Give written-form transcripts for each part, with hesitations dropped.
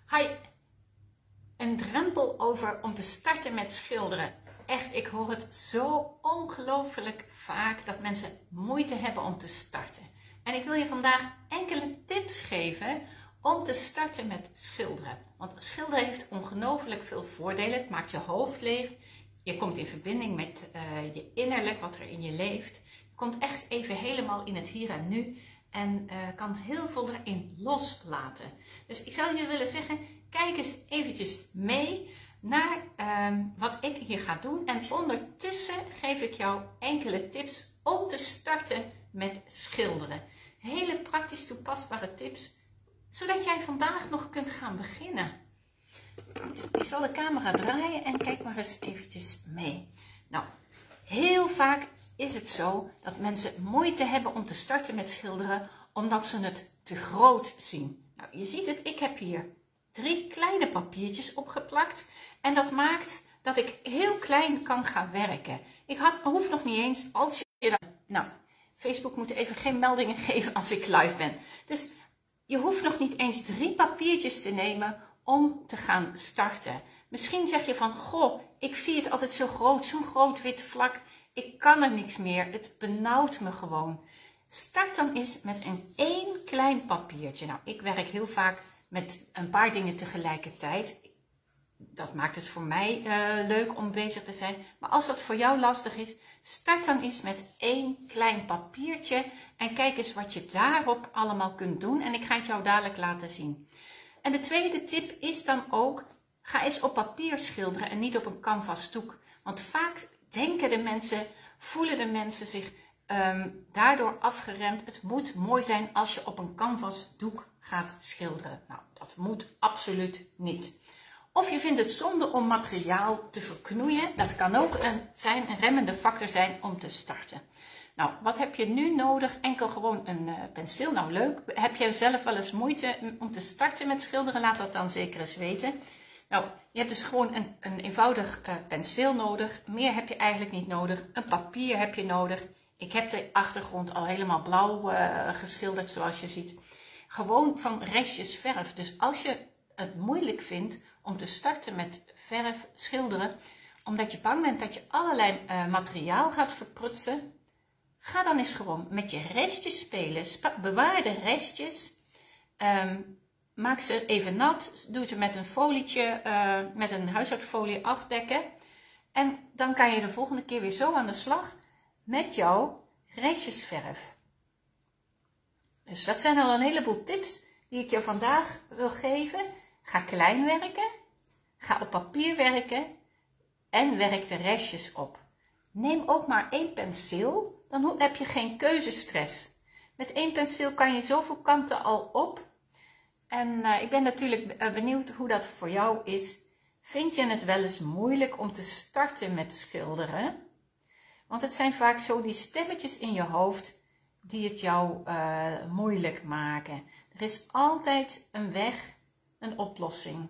Hi, een drempel over om te starten met schilderen. Echt, ik hoor het zo ongelooflijk vaak dat mensen moeite hebben om te starten. En ik wil je vandaag enkele tips geven om te starten met schilderen. Want schilderen heeft ongelooflijk veel voordelen. Het maakt je hoofd leeg. Je komt in verbinding met je innerlijk, wat er in je leeft. Je komt echt even helemaal in het hier en nu. En kan heel veel erin loslaten. Dus ik zou je willen zeggen, kijk eens eventjes mee naar wat ik hier ga doen. En ondertussen geef ik jou enkele tips om te starten met schilderen. Hele praktisch toepasbare tips, zodat jij vandaag nog kunt gaan beginnen. Ik zal de camera draaien en kijk maar eens eventjes mee. Nou, heel vaak is het zo dat mensen moeite hebben om te starten met schilderen omdat ze het te groot zien. Nou, je ziet het, ik heb hier 3 kleine papiertjes opgeplakt en dat maakt dat ik heel klein kan gaan werken. Ik hoef nog niet eens, als je dan... Nou, Facebook moet even geen meldingen geven als ik live ben. Dus je hoeft nog niet eens 3 papiertjes te nemen om te gaan starten. Misschien zeg je van, goh, ik zie het altijd zo groot, zo'n groot wit vlak. Ik kan er niks meer, het benauwt me gewoon. Start dan eens met één klein papiertje. Nou, ik werk heel vaak met een paar dingen tegelijkertijd. Dat maakt het voor mij leuk om bezig te zijn. Maar als dat voor jou lastig is, start dan eens met 1 klein papiertje. En kijk eens wat je daarop allemaal kunt doen. En ik ga het jou dadelijk laten zien. En de tweede tip is dan ook, ga eens op papier schilderen en niet op een canvasdoek. Want vaak denken de mensen, voelen de mensen zich daardoor afgeremd. Het moet mooi zijn als je op een canvasdoek gaat schilderen. Nou, dat moet absoluut niet. Of je vindt het zonde om materiaal te verknoeien. Dat kan ook een remmende factor zijn om te starten. Nou, wat heb je nu nodig? Enkel gewoon een penseel. Nou, leuk. Heb je zelf wel eens moeite om te starten met schilderen? Laat dat dan zeker eens weten. Nou, je hebt dus gewoon een eenvoudig penseel nodig. Meer heb je eigenlijk niet nodig. Een papier heb je nodig. Ik heb de achtergrond al helemaal blauw geschilderd, zoals je ziet. Gewoon van restjes verf. Dus als je het moeilijk vindt om te starten met verf schilderen, omdat je bang bent dat je allerlei materiaal gaat verprutsen, ga dan eens gewoon met je restjes spelen. Bewaar de restjes. Maak ze even nat. Doe ze met een folietje, met een huishoudfolie afdekken. En dan kan je de volgende keer weer zo aan de slag met jouw restjesverf. Dus dat zijn al een heleboel tips die ik je vandaag wil geven. Ga klein werken. Ga op papier werken. En werk de restjes op. Neem ook maar 1 penseel. Dan heb je geen keuzestress. Met 1 penseel kan je zoveel kanten al op. En ik ben natuurlijk benieuwd hoe dat voor jou is. Vind je het wel eens moeilijk om te starten met schilderen? Want het zijn vaak zo die stemmetjes in je hoofd die het jou moeilijk maken. Er is altijd een weg, een oplossing.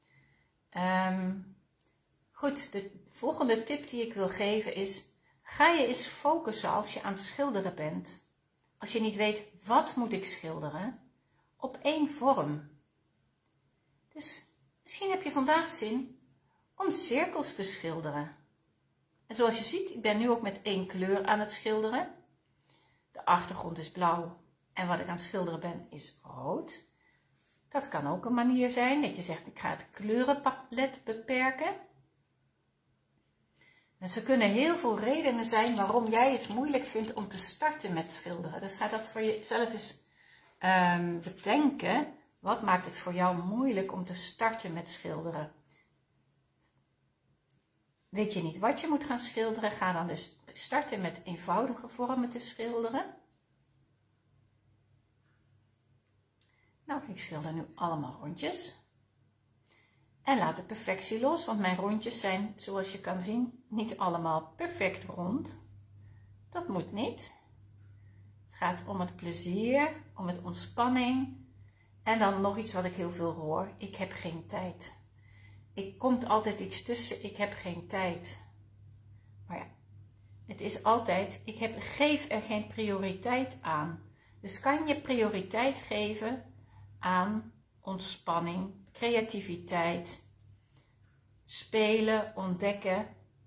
Goed, de volgende tip die ik wil geven is, ga je eens focussen als je aan het schilderen bent. Als je niet weet, wat moet ik schilderen? Op 1 vorm. Dus misschien heb je vandaag zin om cirkels te schilderen. En zoals je ziet, ik ben nu ook met 1 kleur aan het schilderen. De achtergrond is blauw en wat ik aan het schilderen ben is rood. Dat kan ook een manier zijn dat je zegt, ik ga het kleurenpalet beperken. Dus er kunnen heel veel redenen zijn waarom jij het moeilijk vindt om te starten met schilderen. Dus ga dat voor jezelf eens bedenken. Wat maakt het voor jou moeilijk om te starten met schilderen? Weet je niet wat je moet gaan schilderen? Ga dan dus starten met eenvoudige vormen te schilderen. Nou, ik schilder nu allemaal rondjes. En laat de perfectie los, want mijn rondjes zijn, zoals je kan zien, niet allemaal perfect rond. Dat moet niet. Het gaat om het plezier, om het ontspanning. En dan nog iets wat ik heel veel hoor. Ik heb geen tijd. Ik komt altijd iets tussen, ik heb geen tijd. Maar ja, het is altijd, geef er geen prioriteit aan. Dus kan je prioriteit geven aan ontspanning, creativiteit, spelen, ontdekken.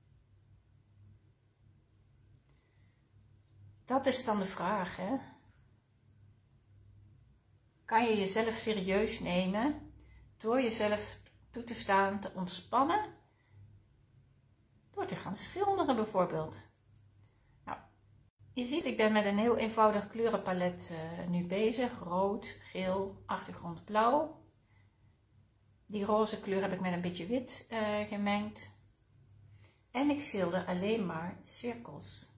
Dat is dan de vraag, hè? Kan je jezelf serieus nemen door jezelf toe te staan, te ontspannen, door te gaan schilderen bijvoorbeeld. Nou, je ziet, ik ben met een heel eenvoudig kleurenpalet nu bezig. Rood, geel, achtergrond blauw. Die roze kleur heb ik met een beetje wit gemengd. En ik schilder alleen maar cirkels.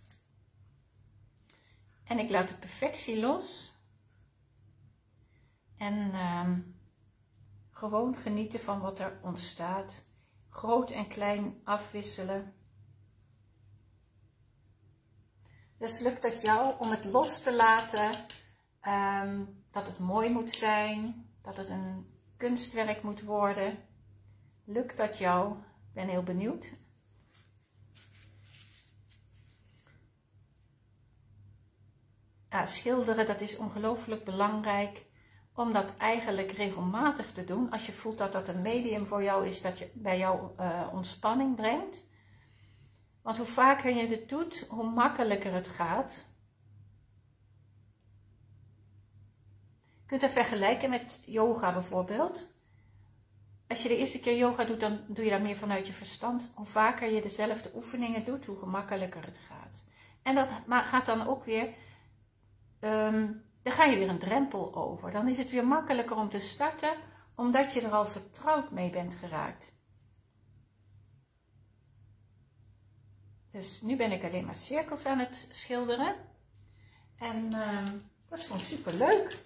En ik laat de perfectie los. En gewoon genieten van wat er ontstaat. Groot en klein afwisselen. Dus lukt het jou om het los te laten, dat het mooi moet zijn, dat het een kunstwerk moet worden? Lukt dat jou? Ik ben heel benieuwd. Ja, schilderen, dat is ongelooflijk belangrijk om dat eigenlijk regelmatig te doen. Als je voelt dat dat een medium voor jou is, dat je bij jou ontspanning brengt. Want hoe vaker je dit doet, hoe makkelijker het gaat. Je kunt het vergelijken met yoga bijvoorbeeld. Als je de eerste keer yoga doet, dan doe je dat meer vanuit je verstand. Hoe vaker je dezelfde oefeningen doet, hoe gemakkelijker het gaat. En dat gaat dan ook weer, dan ga je weer een drempel over. Dan is het weer makkelijker om te starten, omdat je er al vertrouwd mee bent geraakt. Dus nu ben ik alleen maar cirkels aan het schilderen. En dat is gewoon super leuk.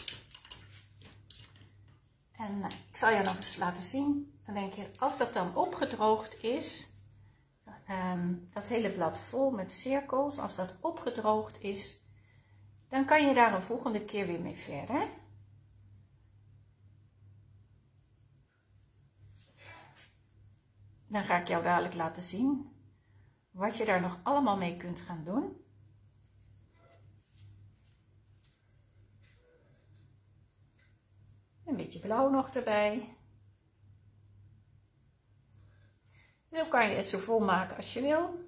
En ik zal je nog eens laten zien. Dan denk je, als dat dan opgedroogd is, dat hele blad vol met cirkels, als dat opgedroogd is, dan kan je daar een volgende keer weer mee verder. Dan ga ik jou dadelijk laten zien wat je daar nog allemaal mee kunt gaan doen. Een beetje blauw nog erbij. Zo kan je het zo vol maken als je wil.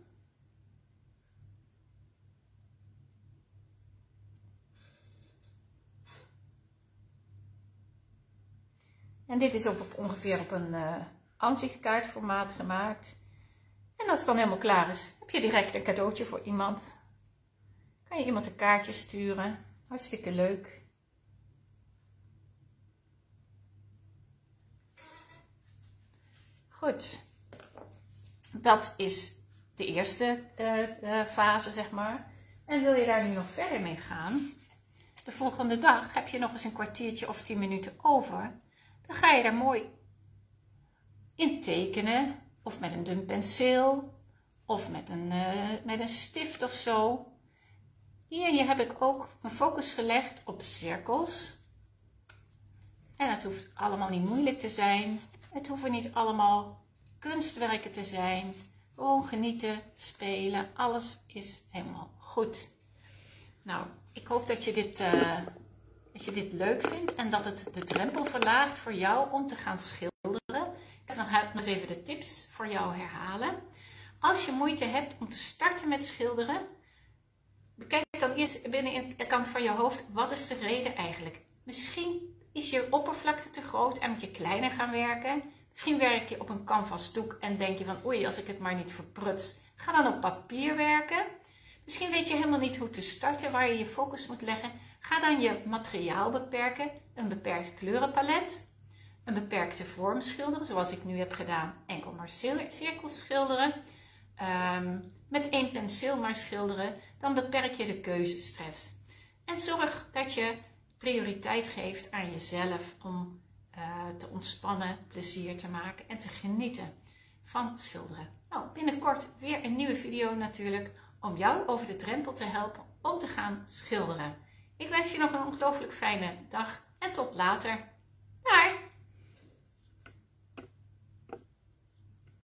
En dit is ook ongeveer op een ansichtkaartformaat gemaakt. En als het dan helemaal klaar is, heb je direct een cadeautje voor iemand. Kan je iemand een kaartje sturen. Hartstikke leuk. Goed. Dat is de eerste fase, zeg maar. En wil je daar nu nog verder mee gaan? De volgende dag heb je nog eens een kwartiertje of 10 minuten over. Dan ga je daar mooi in tekenen. Of met een dun penseel. Of met een stift of zo. Hier heb ik ook mijn focus gelegd op cirkels. En het hoeft allemaal niet moeilijk te zijn. Het hoeven niet allemaal kunstwerken te zijn. Gewoon genieten, spelen. Alles is helemaal goed. Nou, ik hoop dat je dit leuk vindt. En dat het de drempel verlaagt voor jou om te gaan schilderen. Ik ga nog eens even de tips voor jou herhalen. Als je moeite hebt om te starten met schilderen, bekijk dan eerst binnen de kant van je hoofd, wat is de reden eigenlijk? Misschien is je oppervlakte te groot en moet je kleiner gaan werken. Misschien werk je op een canvasdoek en denk je van oei, als ik het maar niet verpruts. Ga dan op papier werken. Misschien weet je helemaal niet hoe te starten, waar je je focus moet leggen. Ga dan je materiaal beperken, een beperkt kleurenpalet. Een beperkte vorm schilderen, zoals ik nu heb gedaan, enkel maar cirkels schilderen. Met 1 penseel maar schilderen, dan beperk je de keuzestress. En zorg dat je prioriteit geeft aan jezelf om te ontspannen, plezier te maken en te genieten van schilderen. Nou, binnenkort weer een nieuwe video natuurlijk, om jou over de drempel te helpen om te gaan schilderen. Ik wens je nog een ongelooflijk fijne dag en tot later. Doei!